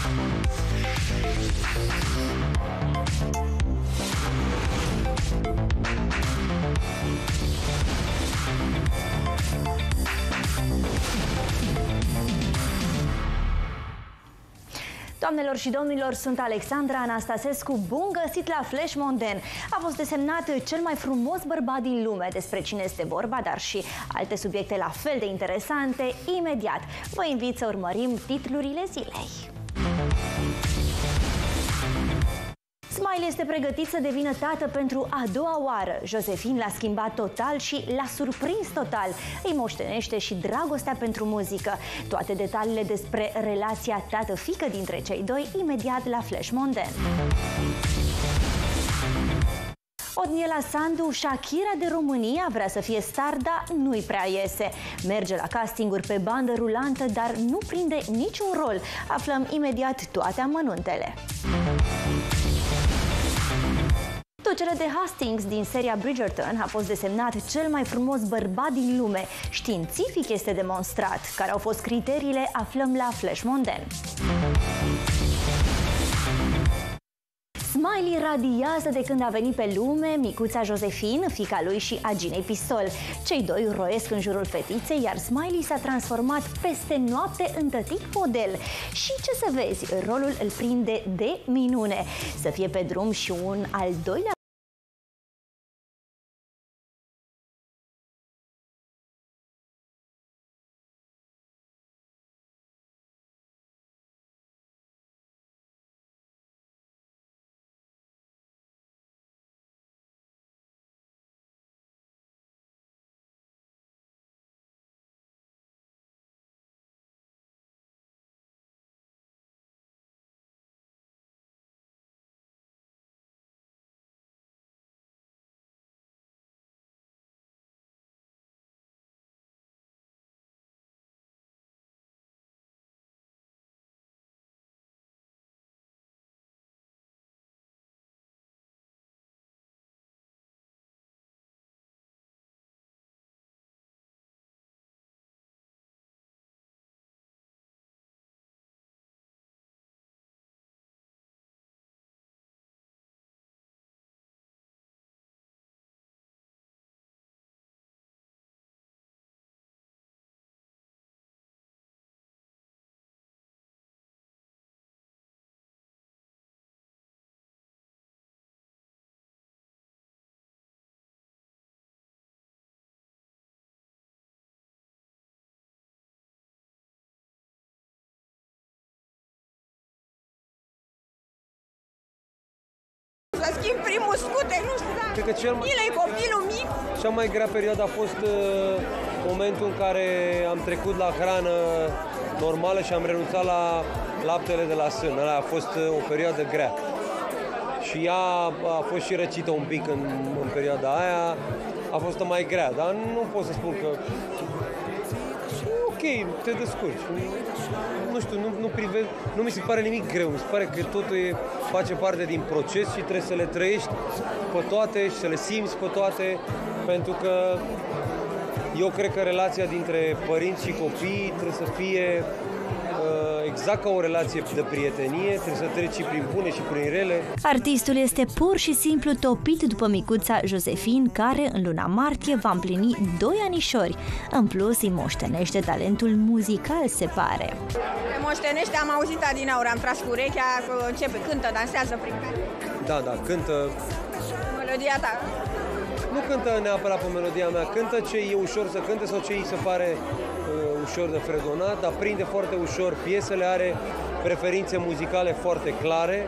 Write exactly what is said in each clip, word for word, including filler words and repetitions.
Doamnelor și domnilor, sunt Alexandra Anastasescu. Bun găsit la Flash Monden! A fost desemnat cel mai frumos bărbat din lume. Despre cine este vorba, dar și alte subiecte la fel de interesante, imediat. Vă invit să urmărim titlurile zilei. Smiley este pregătit să devină tată pentru a doua oară. Josephine l-a schimbat total și l-a surprins total. Îi moștenește și dragostea pentru muzică. Toate detaliile despre relația tată-fică dintre cei doi, imediat la Flash Monden. Odniela Sandu, Shakira de România, vrea să fie star, dar nu-i prea iese. Merge la castinguri pe bandă rulantă, dar nu prinde niciun rol. Aflăm imediat toate amănuntele. Ducele de Hastings din seria Bridgerton a fost desemnat cel mai frumos bărbat din lume. Științific este demonstrat. Care au fost criteriile, aflăm la Flash Monden. Smiley radiază de când a venit pe lume micuța Josephine, fiica lui și a Ginei Pistol. Cei doi roiesc în jurul fetiței, iar Smiley s-a transformat peste noapte în tătic model. Și ce să vezi, rolul îl prinde de minune. Să fie pe drum și un al doilea să schimb primul scuter, nu știu, dar că cel mai... el e copilul mic. Cea mai grea perioadă a fost uh, momentul în care am trecut la hrană normală și am renunțat la laptele de la sân. Ăla a fost uh, o perioadă grea. Și ea a fost și răcită un pic în, în perioada aia. A fost mai grea, dar nu pot să spun că... Ok, te descurci. Nu știu, nu, nu, prive, nu mi se pare nimic greu. Mi se pare că totul e, face parte din proces și trebuie să le trăiești pe toate și să le simți pe toate, pentru că eu cred că relația dintre părinți și copii trebuie să fie exact ca o relație de prietenie, trebuie să treci și prin bune și prin rele. Artistul este pur și simplu topit după micuța Josephine, care în luna martie va împlini doi anișori. În plus, îi moștenește talentul muzical, se pare. Le moștenește, am auzit adineauri, am tras cu urechea, începe, cântă, dansează prin care. Da, da, cântă. Melodia ta. Nu cântă neapărat pe melodia mea, cântă ce e ușor să cânte sau ce îi se pare uh, ușor de fredonat, dar prinde foarte ușor piesele, are preferințe muzicale foarte clare,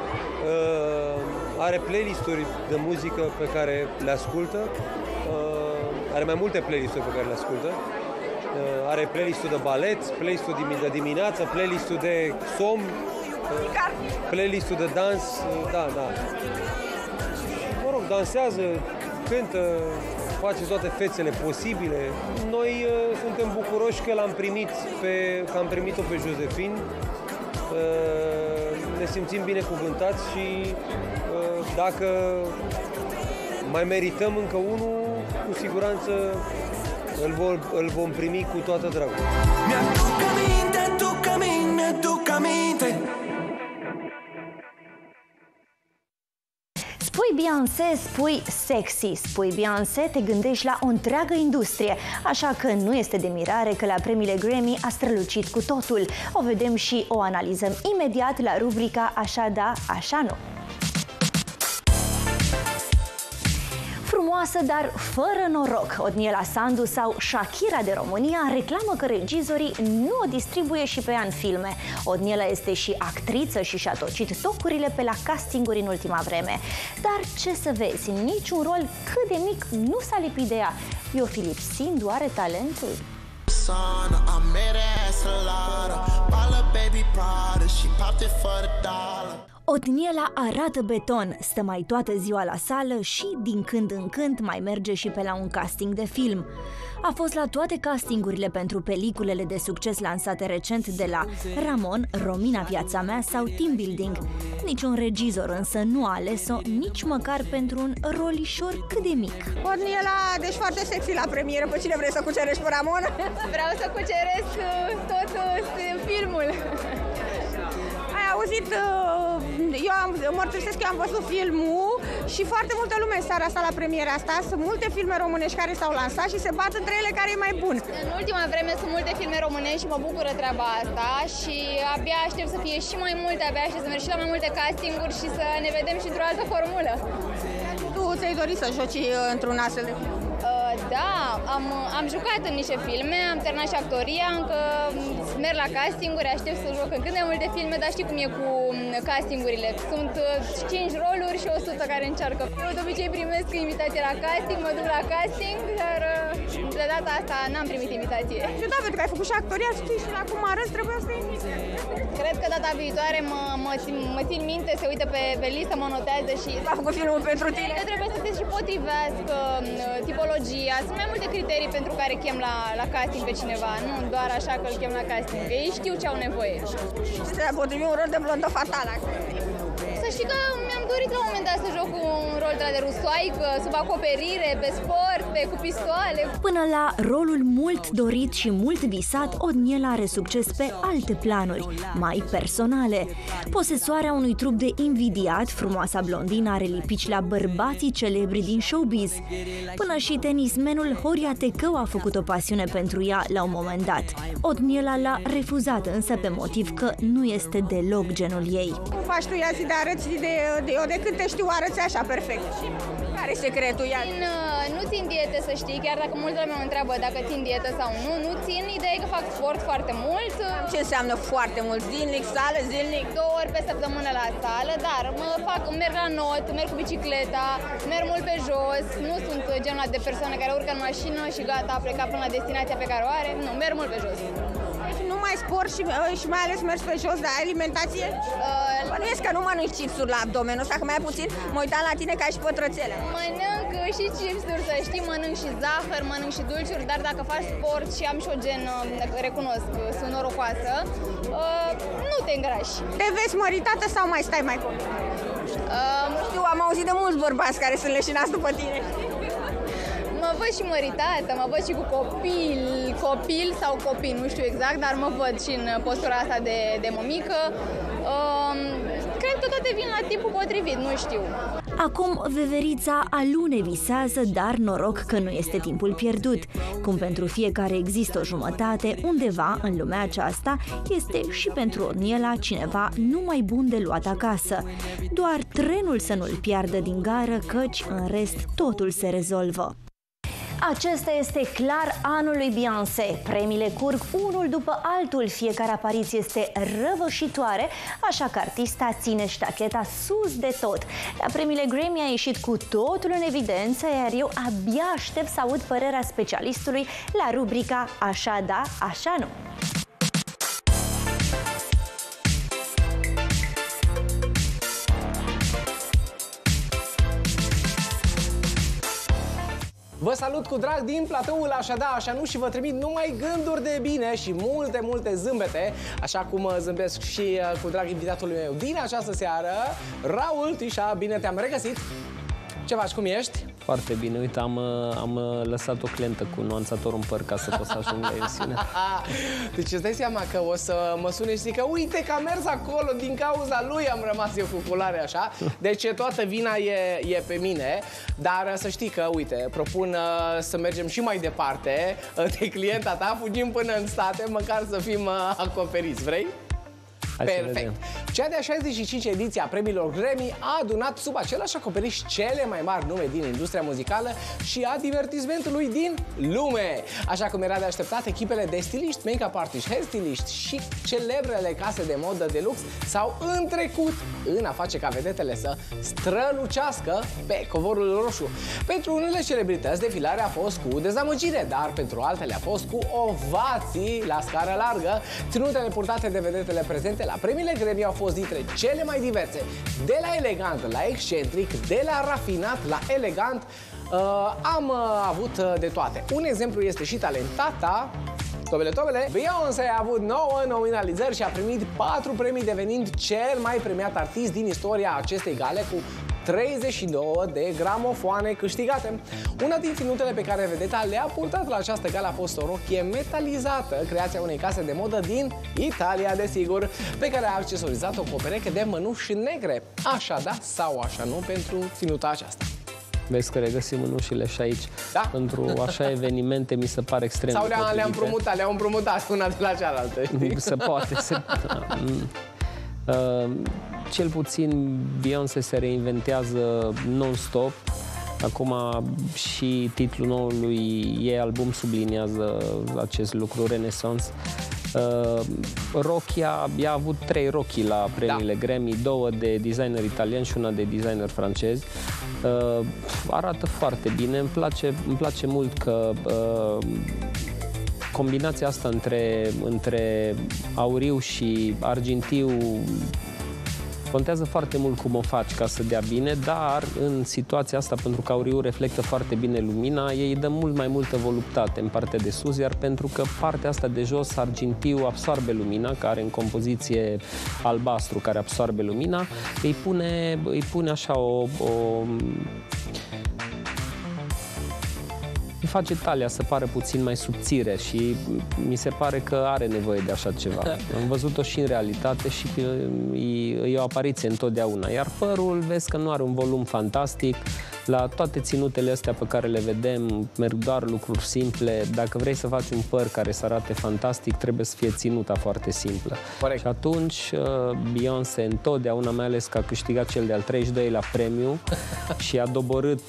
uh, are playlisturi de muzică pe care le ascultă, uh, are mai multe playlisturi pe care le ascultă, uh, are playlistul de balet, playlistul de dimineață, playlistul de somn, uh, playlistul de dans, uh, da, da. Mă rog, dansează, cântă, face toate fețele posibile. Noi uh, suntem bucuroși că l-am primit pe, că am primit-o pe Josephine. Uh, ne simțim binecuvântați și uh, dacă mai merităm încă unul, cu siguranță îl vom, îl vom primi cu toată dragostea. Mi-aduc aminte, aduc aminte, aduc aminte Spui Beyoncé, spui sexy. Spui Beyoncé, te gândești la o întreagă industrie. Așa că nu este de mirare că la premiile Grammy a strălucit cu totul. O vedem și o analizăm imediat la rubrica Așa da, așa nu. Frumoasă, dar fără noroc. Odniela Sandu sau Shakira de România reclamă că regizorii nu o distribuie și pe ea în filme. Odniela este și actriță și și-a tocit tocurile pe la castinguri în ultima vreme. Dar ce să vezi, niciun rol cât de mic nu s-a lipit de ea. Io Filip Sindu are talentul. Odniela arată beton, stă mai toată ziua la sală și, din când în când, mai merge și pe la un casting de film. A fost la toate castingurile pentru peliculele de succes lansate recent de la Ramon, Romina Viața Mea sau Team Building. Niciun regizor însă nu a ales-o nici măcar pentru un rolișor cât de mic. Odniela, deci foarte sexy la premieră. Pe cine vrei să cucerești, pe Ramon? Vreau să cuceresc tot filmul. Ai auzit, eu am, mărturisesc că eu am văzut filmul și foarte multă lume în seara asta la premiera asta. Sunt multe filme românești care s-au lansat și se bat între ele care e mai bun. În ultima vreme sunt multe filme românești și mă bucură treaba asta și abia aștept să fie și mai multe, abia aștept să merg și la mai multe castinguri și să ne vedem și într-o altă formulă. Tu ți-ai dorit să joci într-un astfel de film? Uh, da, am, am jucat în niște filme, am terminat și actoria, încă merg la castinguri, aștept să joc în cât de multe filme, dar știi cum e cu castingurile. Sunt cinci roluri și o sută care încearcă. Eu de obicei primesc invitație la casting, mă duc la casting, dar de data asta n-am primit invitație. Și da, pentru că ai făcut și actoria, știi, și la cum arăți, trebuia să te Cred că data viitoare mă, mă, țin, mă țin minte, se uită pe, pe listă, mă notează și... S-a făcut filmul pentru tine. Trebuie să te și potrivească tipologia. Sunt mai multe criterii pentru care chem la, la casting pe cineva, nu doar așa că îl chem la casting, că ei știu ce au nevoie. Și te-a potrivit un rol de blondă fatală. Să știi că mi-am dorit la un moment dat să joc un rol de rusoaică, sub acoperire, pe sport, pe cu pistoale. Până la rolul mult dorit și mult visat, Odniela are succes pe alte planuri, mai personale. Posesoarea unui trup de invidiat, frumoasa blondină are lipici la bărbații celebri din showbiz. Până și tenismenul Horia Tecău a făcut o pasiune pentru ea la un moment dat. Odniela l-a refuzat însă pe motiv că nu este deloc genul ei. Cum faci tu, Iazi, de arăți de, de eu de când te știu arăți așa perfect? Care e secretul, Iazi? Țin, nu țin diete, să știi, chiar dacă multă lume mă întreabă dacă țin dietă sau nu, nu țin. Ideea e că fac sport foarte mult. Ce înseamnă foarte mult? Zilnic, sală, zilnic? Două ori pe săptămână la sală, dar mă fac, merg la not, merg cu bicicleta, merg mult pe jos, nu sunt genul de persoane care urcă în mașină și gata, a plecat până la destinația pe care o are, nu, merg mult pe jos. Deci nu mai sport și, și mai ales mergi pe jos, dar ai alimentație? Uh, Bănuiesc că nu mănânci chipsuri la abdomenul ăsta, că mai puțin mă uitam la tine ca și pătrățele. Mănânc și chipsuri, să știi, mănânc și zahăr, mănânc și dulciuri, dar dacă faci sport și am și o gen, recunosc, sunt norocoasă, uh, nu te îngrași. Te vezi măritată sau mai stai mai copil? Uh, nu știu, am auzit de mulți bărbați care sunt leșinați după tine. Mă văd și măritată, mă văd și cu copil, copil sau copii, nu știu exact, dar mă văd și în postura asta de, de mămică. Um, cred că toate vin la timpul potrivit, nu știu. Acum veverița alune visează, dar noroc că nu este timpul pierdut. Cum pentru fiecare există o jumătate, undeva în lumea aceasta este și pentru Odniela cineva numai bun de luat acasă. Doar trenul să nu-l piardă din gară, căci în rest totul se rezolvă. Acesta este clar anul lui Beyoncé. Premiile curg unul după altul, fiecare apariție este răvășitoare, așa că artista ține ștacheta sus de tot. La premiile Grammy a ieșit cu totul în evidență, iar eu abia aștept să aud părerea specialistului la rubrica Așa da, așa nu. Vă salut cu drag din platoul Așa da, așa nu și vă trimit numai gânduri de bine și multe, multe zâmbete, așa cum zâmbesc și cu drag invitatul meu din această seară, Raul Tișa. Bine te-am regăsit! Ce faci, cum ești? foarte bine. Uite, am, am lăsat o clientă cu nuanțator în păr ca să pot să ajung la emisiune. Deci îți dai seama că o să mă sune și zic că uite că a mers acolo, din cauza lui am rămas eu cu culoare așa. Deci toată vina e, e pe mine. Dar să știi că, uite, propun uh, să mergem și mai departe uh, de clienta ta, fugim până în state, măcar să fim uh, acoperiți. Vrei? Perfect. Cea de-a șaizeci și cincea ediție a premiilor Grammy a adunat sub același acoperiș cele mai mari nume din industria muzicală și a divertismentului din lume. Așa cum era de așteptat, echipele de stiliști, make-up artiști, hairstyliști și celebrele case de modă de lux s-au întrecut în a face ca vedetele să strălucească pe covorul roșu. Pentru unele celebrități, defilarea a fost cu dezamăgire, dar pentru altele a fost cu ovații la scară largă. Ținutele purtate de vedetele prezente la premiile Grammy au fost dintre cele mai diverse, de la elegant la excentric, de la rafinat la elegant. Uh, am uh, avut uh, de toate. Un exemplu este și talentata Tobele, tobele! Beyoncé a avut nouă nominalizări și a primit patru premii, devenind cel mai premiat artist din istoria acestei gale, cu treizeci și două de gramofoane câștigate. Una din ținutele pe care vedeta le-a purtat la această gală a fost o rochie metalizată, creația unei case de modă din Italia, desigur, pe care a accesorizat-o cu o pereche de mănuși negre. Așa da sau așa nu pentru ținuta aceasta. Vezi că regăsim mânușile și aici. Da? Pentru așa evenimente mi se pare extrem sau de le-am potrivite. împrumutat, le-am împrumutat una de la cealaltă, știi? Se poate. Se... uh, cel puțin Beyoncé se reinventează non-stop. Acum și titlul noului ei album subliniază acest lucru, Renaissance. Uh, rochia, ea a avut trei rochii la premiile da. Grammy, două de designer italian și una de designer francez. Uh, arată foarte bine, îmi place, îmi place mult că uh, combinația asta între, între auriu și argintiu contează foarte mult cum o faci ca să dea bine, dar în situația asta, pentru că auriul reflectă foarte bine lumina, ei dă mult mai multă voluptate în partea de sus, iar pentru că partea asta de jos, argintiu, absorbe lumina, care în compoziție albastru, care absorbe lumina, îi pune, îi pune așa o... o îi face talia să pară puțin mai subțire și mi se pare că are nevoie de așa ceva. Am văzut-o și în realitate și e, e o apariție întotdeauna. Iar părul, vezi că nu are un volum fantastic. La toate ținutele astea pe care le vedem, merg doar lucruri simple. Dacă vrei să faci un păr care să arate fantastic, trebuie să fie ținuta foarte simplă. Corect. Și atunci Beyoncé întotdeauna, mai ales că a câștigat cel de-al treizeci și doilea premiu și a doborât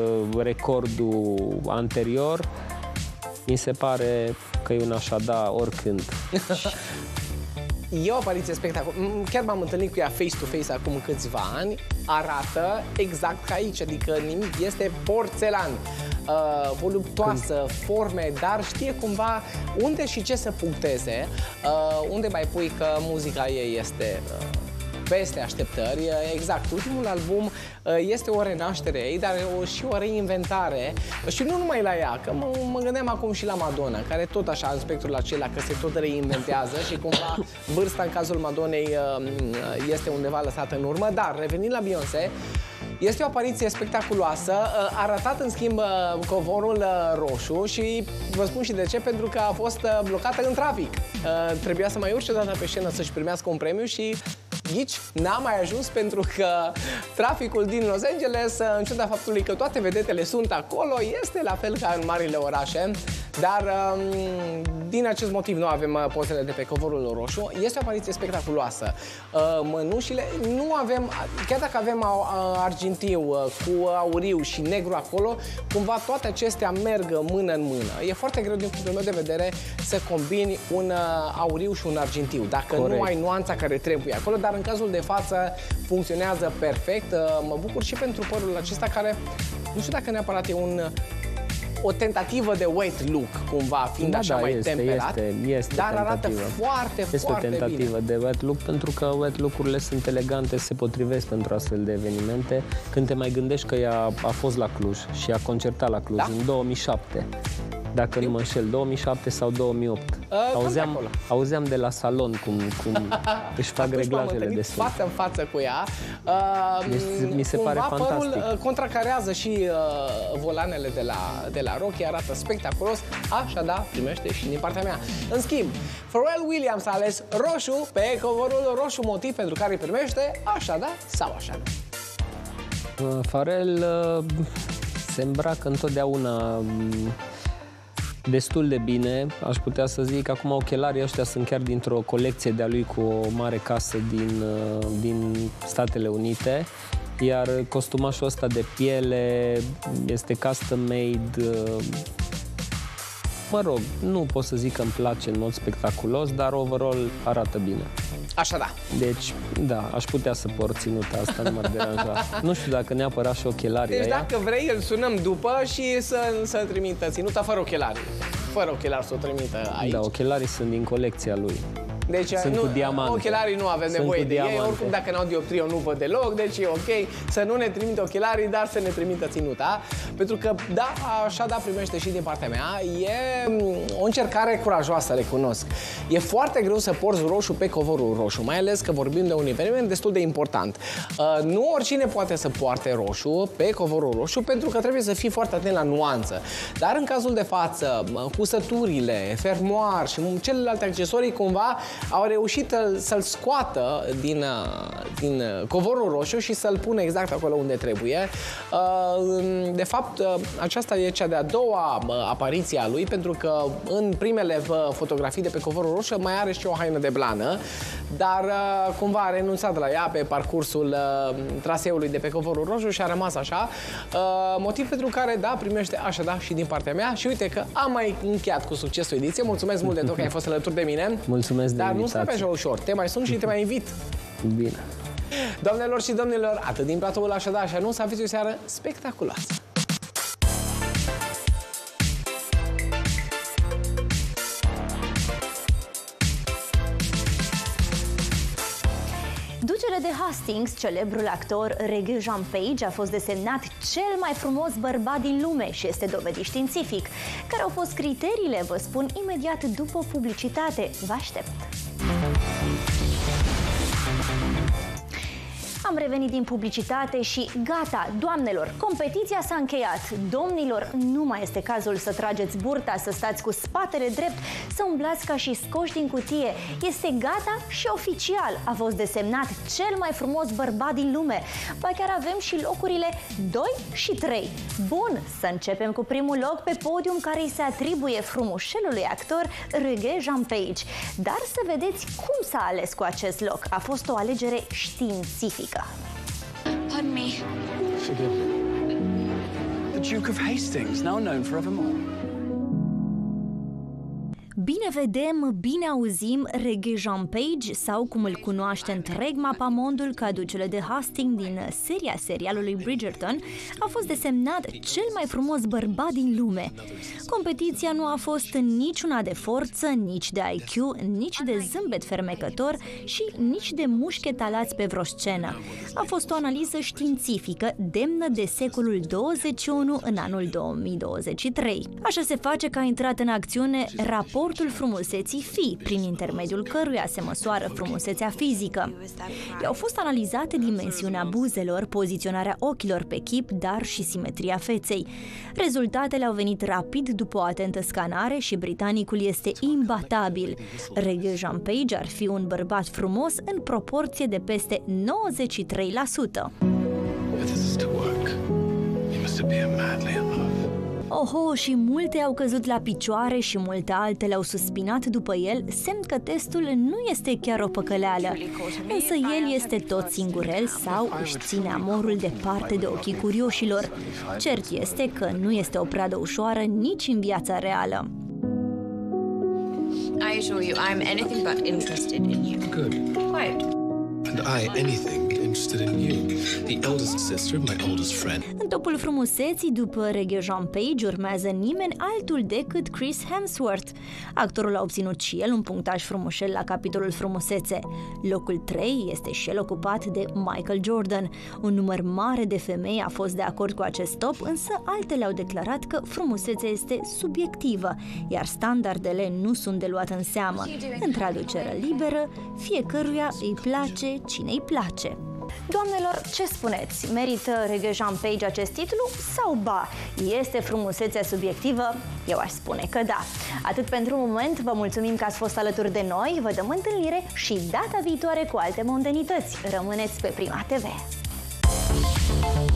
recordul anterior, mi se pare că e un așa da oricând. E o apariție spectaculoasă. Chiar m-am întâlnit cu ea face-to-face acum câțiva ani. Arată exact ca aici, adică nimic, este porțelan. Uh, voluptoasă, Când? forme, dar știe cumva unde și ce să puncteze, uh, unde mai pui că muzica ei este... Uh, peste așteptări. Exact, ultimul album este o renaștere ei, dar și o reinventare. Și nu numai la ea, că mă, mă gândeam acum și la Madonna, care tot așa în spectrul acela, că se tot reinventează și cumva vârsta în cazul Madonnei este undeva lăsată în urmă. Dar revenind la Beyoncé, este o apariție spectaculoasă, a ratat în schimb covorul roșu și vă spun și de ce, pentru că a fost blocată în trafic. Trebuia să mai urce o dată pe scenă să-și primească un premiu și ghici, n-a mai ajuns pentru că traficul din Los Angeles, în ciuda faptului că toate vedetele sunt acolo, este la fel ca în marile orașe, dar din acest motiv nu avem pozele de pe covorul roșu. Este o apariție spectaculoasă. Mănușile, nu avem, chiar dacă avem argintiu cu auriu și negru acolo, cumva toate acestea merg mână în mână. E foarte greu din punctul meu de vedere să combini un auriu și un argintiu, dacă Corect. nu ai nuanța care trebuie acolo, dar în cazul de față funcționează perfect. Mă bucur și pentru părul acesta care, nu știu dacă neapărat e un, o tentativă de wet look, cumva, fiind da, așa da, mai este, temperat, este, este dar tentativă. arată foarte, este foarte bine. Este o tentativă de wet look, pentru că wet look-urile sunt elegante, se potrivesc pentru astfel de evenimente. Când te mai gândești că ea a fost la Cluj și a concertat la Cluj da? în două mii șapte. dacă nu mă înșel, două mii șapte sau două mii opt. Uh, auzeam, auzeam de la salon cum, cum își fac reglajele de sun. Față în față cu ea. Uh, mi, mi se pare fantastic. Părul contracarează și uh, volanele de la, de la Rocky, arată spectaculos. Așa, da, primește și din partea mea. În schimb, Pharrell Williams a ales roșu pe covorul roșu, motiv pentru care îi primește așa, da, sau așa. Uh, Pharrell uh, se îmbracă întotdeauna destul de bine, aș putea să zic. Acum ochelarii ăștia sunt chiar dintr-o colecție de-a lui cu o mare casă din, din Statele Unite, iar costumașul ăsta de piele este custom-made. Mă rog, nu pot să zic că îmi place în mod spectaculos, dar overall arată bine. Așa, da. Deci, da, aș putea să port ținuta asta, nu m-ar deranja. Nu știu dacă neapărat și ochelarii Deci aia. dacă vrei, îl sunăm după și să, să trimită ținuta fără ochelari. Fără ochelari să o trimită aici. Da, ochelarii sunt din colecția lui. Deci, sunt nu, cu diamante. Ochelarii nu avem sunt nevoie de diamante. ei, oricum dacă n-au dioptrie eu nu văd deloc, deci e ok să nu ne trimite ochelarii, dar să ne trimită ținuta. Pentru că, da, așa da, primește și din partea mea. E o încercare curajoasă, recunosc. E foarte greu să porți roșu pe covorul roșu, mai ales că vorbim de un eveniment destul de important. Uh, nu oricine poate să poarte roșu pe covorul roșu, pentru că trebuie să fii foarte atent la nuanță. Dar în cazul de față, cusăturile, fermoar și celelalte accesorii, cumva, au reușit să-l scoată din, din covorul roșu și să-l pună exact acolo unde trebuie. De fapt, aceasta e cea de-a doua apariție a lui, pentru că în primele fotografii de pe covorul roșu mai are și o haină de blană, dar cumva a renunțat la ea pe parcursul traseului de pe covorul roșu și a rămas așa. Motiv pentru care, da, primește așa, da, și din partea mea. Și uite că am mai încheiat cu succesul ediție. Mulțumesc mult de tot că ai fost alături de mine. Mulțumesc de Dar invitație. nu stai pe așa ușor. Te mai sun și te mai invit. Bine. Doamnelor și domnilor, atât din platoul Așadar și Anunț, aveți o seară spectaculoasă. Ducele de Hastings, celebrul actor Regé-Jean Page, a fost desemnat cel mai frumos bărbat din lume și este dovedit științific. Care au fost criteriile, vă spun imediat după publicitate. Vă aștept! Am revenit din publicitate și gata, doamnelor, competiția s-a încheiat. Domnilor, nu mai este cazul să trageți burta, să stați cu spatele drept, să umblați ca și scoși din cutie. Este gata și oficial a fost desemnat cel mai frumos bărbat din lume. Ba chiar avem și locurile doi și trei. Bun, să începem cu primul loc pe podium care îi se atribuie frumușelului actor Regé-Jean Page. Dar să vedeți cum s-a ales cu acest loc. A fost o alegere științifică. Pardon me. Forgive me. The Duke of Hastings, now known forevermore. Bine vedem, bine auzim, Regé-Jean Page, sau cum îl cunoaște întreg mapamondul ca Ducele de Hastings din seria serialului Bridgerton, a fost desemnat cel mai frumos bărbat din lume. Competiția nu a fost niciuna de forță, nici de I Q, nici de zâmbet fermecător și nici de mușchi etalați pe vreo scenă. A fost o analiză științifică demnă de secolul douăzeci și unu în anul două mii douăzeci și trei. Așa se face că a intrat în acțiune raportul frumuseții Fi, prin intermediul căruia se măsoară frumusețea fizică. I-au fost analizate dimensiunea buzelor, poziționarea ochilor pe chip, dar și simetria feței. Rezultatele au venit rapid după o atentă scanare și britanicul este imbatabil. Regé-Jean Page ar fi un bărbat frumos în proporție de peste nouăzeci și trei la sută. Oho, și multe au căzut la picioare și multe altele au suspinat după el, semn că testul nu este chiar o păcăleală. Însă el este tot singurel sau își ține amorul departe de ochii curioșilor. Cert este că nu este o pradă ușoară nici în viața reală. I assure you, I'm anything but interested in you. Good. Quite. And I anything interested in you, the eldest sister of my oldest friend. În topul frumuseții, după Regé-Jean Page, urmează nimeni altul decât Chris Hemsworth. Actorul a obținut și el un punctaj frumușel la capitolul frumusețe. Locul trei este și el ocupat de Michael Jordan. Un număr mare de femei a fost de acord cu acest top, însă altele au declarat că frumusețea este subiectivă, iar standardele nu sunt de luat în seamă. În traducere liberă, fiecăruia îi place cine îi place. Doamnelor, ce spuneți? Merită Regé-Jean Page acest titlu sau ba? Este frumusețea subiectivă? Eu aș spune că da. Atât pentru moment, vă mulțumim că ați fost alături de noi, vă dăm întâlnire și data viitoare cu alte mondenități. Rămâneți pe Prima T V.